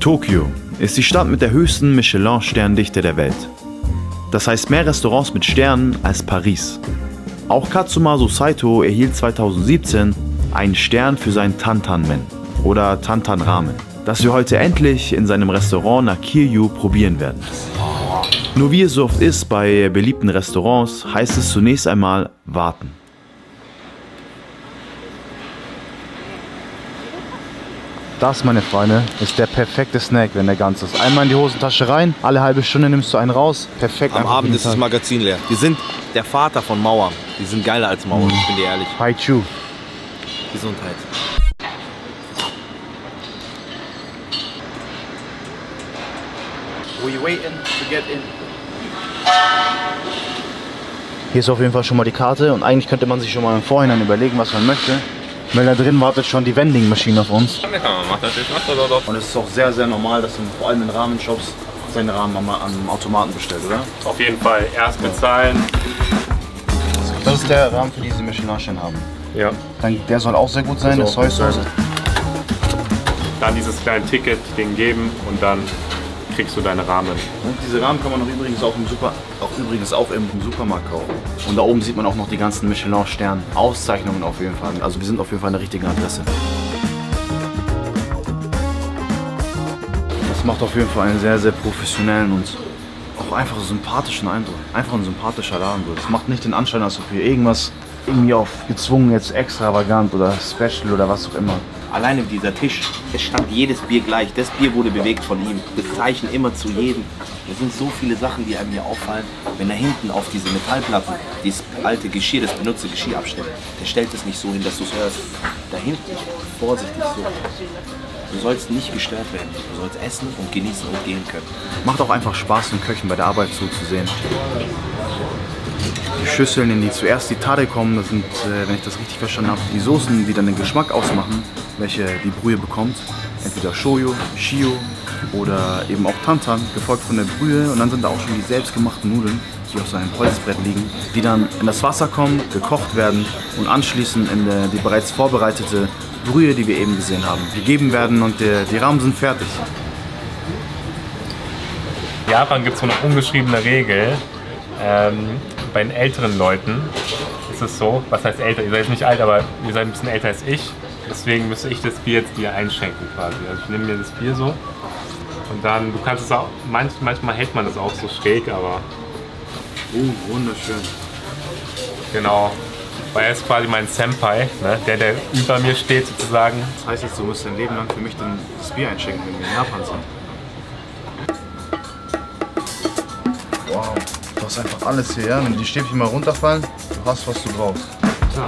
Tokio ist die Stadt mit der höchsten Michelin-Sterndichte der Welt. Das heißt mehr Restaurants mit Sternen als Paris. Auch Katsumasu Saito erhielt 2017 einen Stern für sein Tantan-Men oder Tantan-Ramen, das wir heute endlich in seinem Restaurant Nakiryu probieren werden. Nur wie es so oft ist bei beliebten Restaurants, heißt es zunächst einmal warten. Das, meine Freunde, ist der perfekte Snack, wenn der ganz ist. Einmal in die Hosentasche rein, alle halbe Stunde nimmst du einen raus, perfekt. Am Abend ist das Magazin leer. Die sind der Vater von Mauern. Die sind geiler als Mauern, ich bin dir ehrlich. Haichu. Gesundheit. We waiting to get in. Hier ist auf jeden Fall schon mal die Karte und eigentlich könnte man sich schon mal im Vorhinein überlegen, was man möchte. Weil da drin wartet schon die Vending-Maschine auf uns. Und es ist auch sehr, sehr normal, dass man vor allem in Ramen-Shops seine Ramen am Automaten bestellt, oder? Auf jeden Fall. Erst bezahlen. Das ist der Rahmen, für die sie Michelin-Stern haben. Ja. Der soll auch sehr gut sein, das Soy-Sauce. Dann dieses kleine Ticket den geben und dann kriegst du deine Ramen. Und diese Ramen kann man übrigens auch im Supermarkt kaufen. Und da oben sieht man auch noch die ganzen Michelin-Stern-Auszeichnungen auf jeden Fall. Also wir sind auf jeden Fall an der richtigen Adresse. Das macht auf jeden Fall einen sehr, sehr professionellen und auch einfach sympathischen Eindruck. Einfach ein sympathischer Laden. Das macht nicht den Anschein, als ob hier irgendwas irgendwie auf gezwungen jetzt extravagant oder special oder was auch immer. Alleine dieser Tisch, es stand jedes Bier gleich. Das Bier wurde bewegt von ihm. Das Zeichen immer zu jedem. Es sind so viele Sachen, die einem hier auffallen. Wenn er hinten auf diese Metallplatten dieses alte Geschirr, das benutzte Geschirr abstellt, der stellt es nicht so hin, dass du es hörst. Da hinten, vorsichtig so. Du sollst nicht gestört werden. Du sollst essen und genießen und gehen können. Macht auch einfach Spaß, den Köchen bei der Arbeit zuzusehen. Die Schüsseln, in die zuerst die Tare kommen, das sind, wenn ich das richtig verstanden habe, die Soßen, die dann den Geschmack ausmachen, welche die Brühe bekommt. Entweder Shoyu, Shio oder eben auch Tantan, gefolgt von der Brühe. Und dann sind da auch schon die selbstgemachten Nudeln, die auf so einem Holzbrett liegen, die dann in das Wasser kommen, gekocht werden und anschließend in die bereits vorbereitete Brühe, die wir eben gesehen haben, gegeben werden und die Ramen sind fertig. In Japan gibt es so eine ungeschriebene Regel. Bei den älteren Leuten ist es so, was heißt älter, ihr seid nicht alt, aber ihr seid ein bisschen älter als ich, deswegen müsste ich das Bier jetzt dir einschenken quasi. Also ich nehme mir das Bier so und dann, du kannst es auch, manchmal hält man das auch so schräg, aber... Wunderschön. Genau, weil er ist quasi mein Senpai, ne? der über mir steht sozusagen. Das heißt jetzt, du musst dein Leben lang für mich das Bier einschenken, wenn wir in Japan sind. Wow. Du hast einfach alles hier, ja? Wenn die Stäbchen mal runterfallen, du hast, was du brauchst. Ja,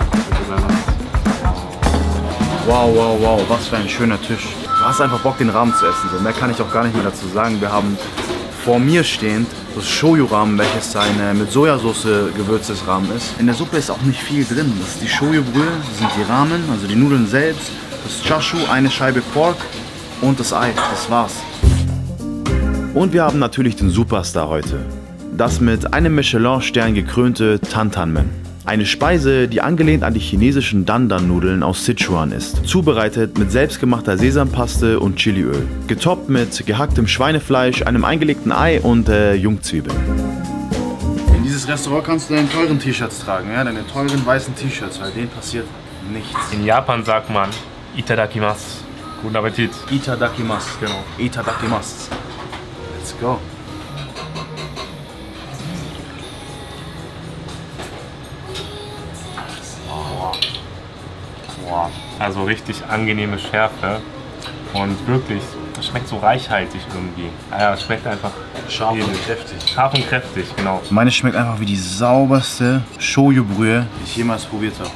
wow, wow, wow, was für ein schöner Tisch. Du hast einfach Bock, den Ramen zu essen. So, mehr kann ich auch gar nicht mehr dazu sagen. Wir haben vor mir stehend das Shoyu-Ramen, welches ein mit Sojasauce gewürztes Ramen ist. In der Suppe ist auch nicht viel drin. Das ist die Shoyu-Brühe, das sind die Ramen, also die Nudeln selbst, das Chashu, eine Scheibe Pork und das Ei. Das war's. Und wir haben natürlich den Superstar heute. Das mit einem Michelin-Stern gekrönte Tantan-Men. Eine Speise, die angelehnt an die chinesischen Dandan-Nudeln aus Sichuan ist. Zubereitet mit selbstgemachter Sesampaste und Chiliöl. Getoppt mit gehacktem Schweinefleisch, einem eingelegten Ei und Jungzwiebeln. In dieses Restaurant kannst du deine teuren T-Shirts tragen, ja? Deine teuren weißen T-Shirts, weil denen passiert nichts. in Japan sagt man Itadakimasu. Guten Appetit. Itadakimasu, genau. Itadakimasu. Let's go. Also richtig angenehme Schärfe und wirklich, es schmeckt so reichhaltig irgendwie. Ja, es schmeckt einfach Scharf und kräftig. Scharf und kräftig, genau. Meine schmeckt einfach wie die sauberste Shoyu-Brühe, die ich jemals probiert habe.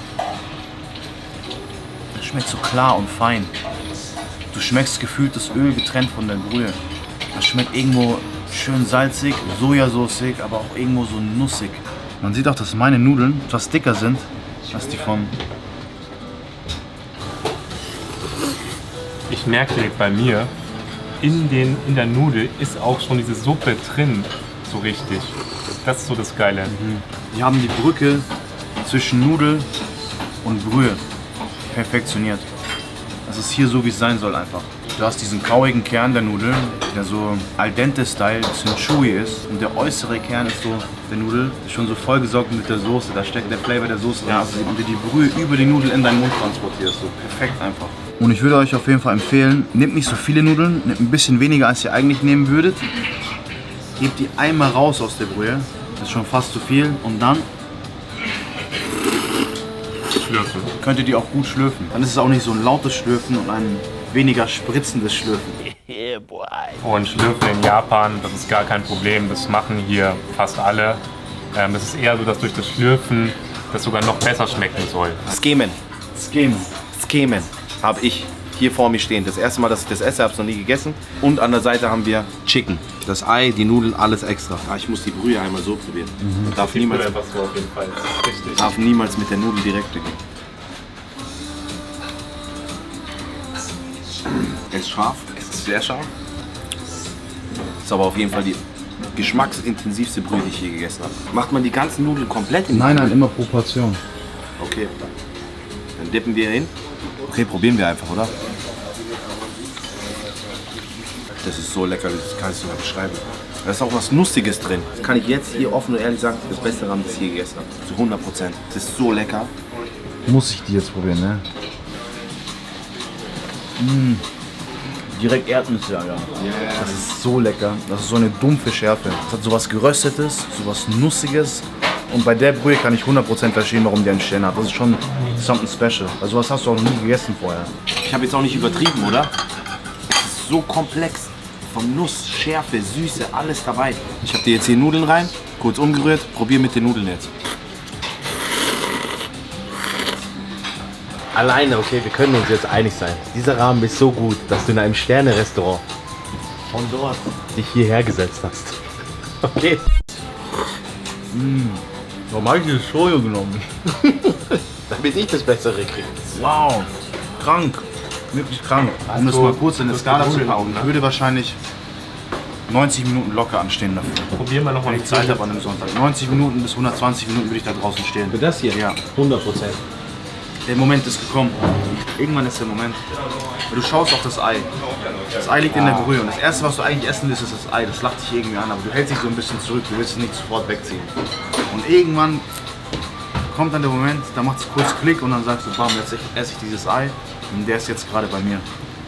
Es schmeckt so klar und fein. Du schmeckst gefühlt das Öl getrennt von der Brühe. Es schmeckt irgendwo schön salzig, sojasoßig, aber auch irgendwo so nussig. Man sieht auch, dass meine Nudeln etwas dicker sind als die von... Ich merke direkt bei mir, in der Nudel ist auch schon diese Suppe drin, so richtig. Das ist so das Geile. Die haben die Brücke zwischen Nudel und Brühe perfektioniert. Das ist hier so, wie es sein soll einfach. Du hast diesen kauigen Kern der Nudeln, der so al dente-Style, ein bisschen chewy ist. Und der äußere Kern ist so, der Nudel, ist schon so vollgesaugt mit der Soße. Da steckt der Flavor der Soße drin. Und du die Brühe über die Nudel in deinen Mund transportierst. So perfekt einfach. Und ich würde euch auf jeden Fall empfehlen, nehmt nicht so viele Nudeln, nehmt ein bisschen weniger, als ihr eigentlich nehmen würdet. Gebt die einmal raus aus der Brühe. Das ist schon fast zu viel. Und dann Schlürfen. könnt ihr die auch gut schlürfen. Dann ist es auch nicht so ein lautes Schlürfen und ein weniger spritzendes Schlürfen. Und Schlürfen in Japan, das ist gar kein Problem. Das machen hier fast alle. Es ist eher so, dass durch das Schlürfen das sogar noch besser schmecken soll. Skemen. Skemen. Skemen habe ich hier vor mir stehen. Das erste Mal, dass ich das esse, habe ich noch nie gegessen. Und an der Seite haben wir Chicken. Das Ei, die Nudeln, alles extra. Ah, ich muss die Brühe einmal so probieren. Darf niemals mit der Nudel direkt beginnen. Es ist scharf. Es ist sehr scharf. Ist aber auf jeden Fall die geschmacksintensivste Brühe, die ich je gegessen habe. Macht man die ganzen Nudeln komplett in die Nein, Brühe? immer pro Portion. Okay. Dann dippen wir hin. Okay, probieren wir einfach, oder? Das ist so lecker, das kann ich sogar beschreiben. Da ist auch was Nussiges drin. Das kann ich jetzt hier offen und ehrlich sagen, das beste Rahmen, das ich je gegessen habe. Zu 100%. Das ist so lecker. Muss ich die jetzt probieren, ne? Direkt Erdnüsse, ja. Das ist so lecker. Das ist so eine dumpfe Schärfe. Es hat sowas Geröstetes, sowas Nussiges. Und bei der Brühe kann ich 100% verstehen, warum die einen Stern hat. Das ist schon something special. Also sowas hast du auch noch nie gegessen vorher. Ich habe jetzt auch nicht übertrieben, oder? Es ist so komplex. Von Nuss, Schärfe, Süße, alles dabei. Ich habe dir jetzt hier Nudeln rein, kurz umgerührt. Probier mit den Nudeln jetzt. Alleine, okay, wir können uns jetzt einig sein. Dieser Rahmen ist so gut, dass du in einem Sterne-Restaurant von dort dich hierher gesetzt hast. Okay. Warum habe ich dieses Shoyu genommen? Damit ich das Bessere kriege. Wow, krank. Wirklich krank. Um das mal kurz in der Skala zu packen. Ich würde wahrscheinlich 90 Minuten locker anstehen dafür. Probieren wir nochmal Wenn ich Zeit habe an einem Sonntag. 90 Minuten bis 120 Minuten würde ich da draußen stehen. Für das hier? Ja. 100%. Der Moment ist gekommen. Irgendwann ist der Moment. Du schaust auf das Ei. Das Ei liegt in der Brühe und das erste, was du eigentlich essen willst, ist das Ei. Das lacht dich irgendwie an, aber du hältst dich so ein bisschen zurück. Du willst es nicht sofort wegziehen. Und irgendwann kommt dann der Moment, da macht es kurz Klick und dann sagst du, bam, jetzt esse ich dieses Ei und der ist jetzt gerade bei mir.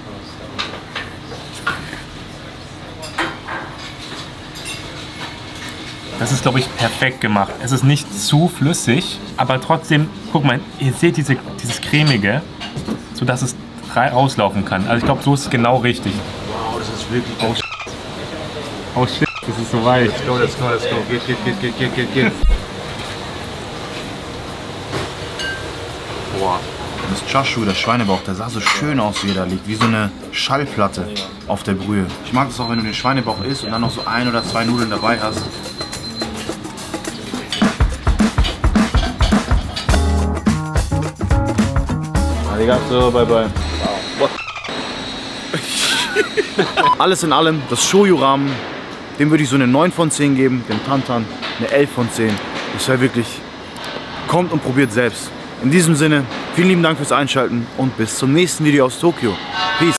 Das ist, glaube ich, perfekt gemacht. Es ist nicht zu flüssig, aber trotzdem, guck mal, ihr seht dieses cremige, sodass es rauslaufen kann. Also ich glaube, so ist es genau richtig. Wow, das ist wirklich Oh, oh shit, das ist so weich. Let's go, let's go, let's go. Geht. Boah. Das Chashu, der Schweinebauch, der sah so schön aus, wie er da liegt. Wie so eine Schallplatte auf der Brühe. Ich mag das auch, wenn du den Schweinebauch isst und dann noch so 1 oder 2 Nudeln dabei hast. Arigato, bye bye. Wow. Alles in allem, das Shoyu-Ramen, dem würde ich so eine 9 von 10 geben, dem Tantan eine 11 von 10. Das wäre wirklich, kommt und probiert selbst. In diesem Sinne, vielen lieben Dank fürs Einschalten und bis zum nächsten Video aus Tokio. Peace.